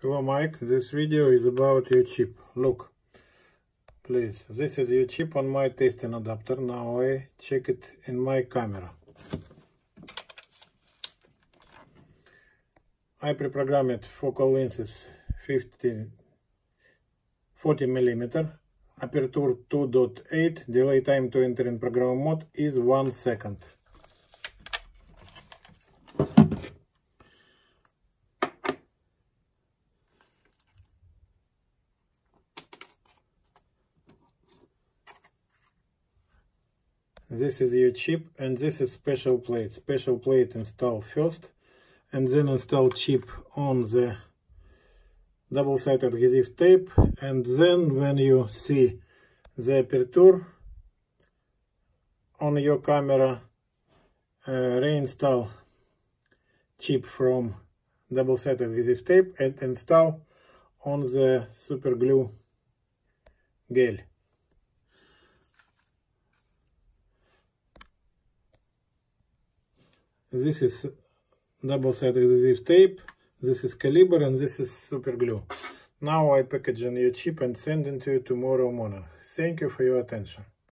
Hello Mike, this video is about your chip. Look, please, this is your chip on my testing adapter. Now I check it in my camera. I pre-programmed focal lenses 40 mm, aperture 2.8, delay time to enter in programmable mode is 1 second. This is your chip, and this is special plate. Special plate install first, and then install chip on the double-sided adhesive tape, and then when you see the aperture on your camera, reinstall chip from double-sided adhesive tape and install on the super glue gel. This is double-sided adhesive tape, this is caliber, and this is super glue. Now I package in your chip and send it to you tomorrow morning. Thank you for your attention.